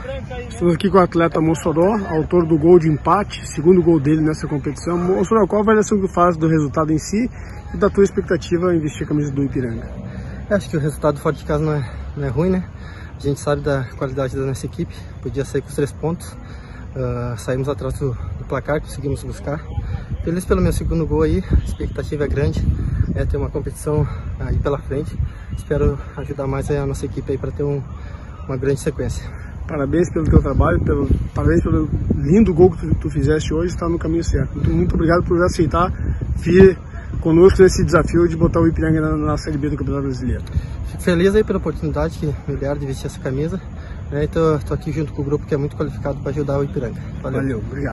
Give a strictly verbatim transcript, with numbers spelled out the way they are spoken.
Estamos aqui com o atleta Mossoró, autor do gol de empate, segundo gol dele nessa competição. Mossoró, qual a avaliação que tu faz do resultado em si e da tua expectativa em vestir a camisa do Ipiranga? Eu acho que o resultado fora de casa não é, não é ruim, né? A gente sabe da qualidade da nossa equipe, podia sair com os três pontos. Uh, saímos atrás do, do placar, conseguimos buscar. Feliz pelo meu segundo gol aí, a expectativa é grande, é ter uma competição aí pela frente. Espero ajudar mais a nossa equipe aí para ter um, uma grande sequência. Parabéns pelo teu trabalho, pelo, parabéns pelo lindo gol que tu, tu fizeste hoje, está no caminho certo. Muito, muito obrigado por aceitar vir conosco nesse desafio de botar o Ipiranga na, na Série B do Campeonato Brasileiro. Fico feliz aí pela oportunidade que me deram de vestir essa camisa. Estou aqui junto com o grupo que é muito qualificado para ajudar o Ipiranga. Valeu, Valeu, obrigado.